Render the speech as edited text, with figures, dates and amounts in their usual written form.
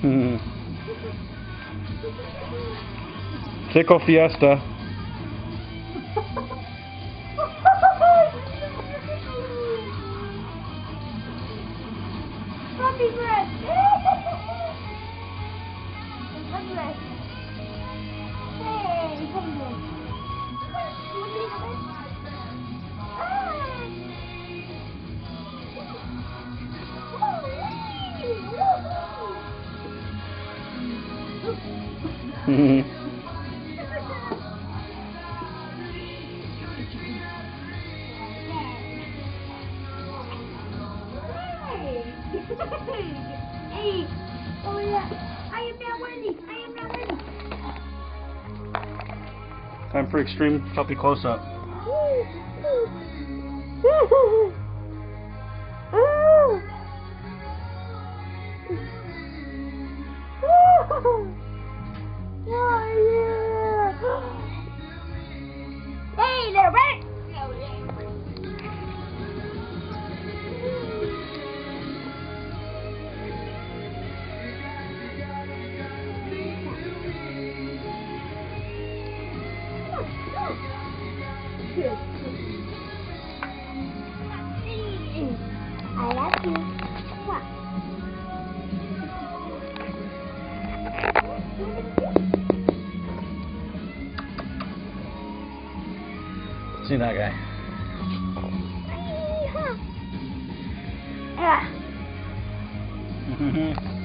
Tickle Fiesta. Puppy breath. Puppy breath. Hey, puppy breath. Hey! Oh yeah! I am now ready! I am now ready! Time for extreme puppy close-up. Hey there, Brett! I love you. See that guy. Yeah.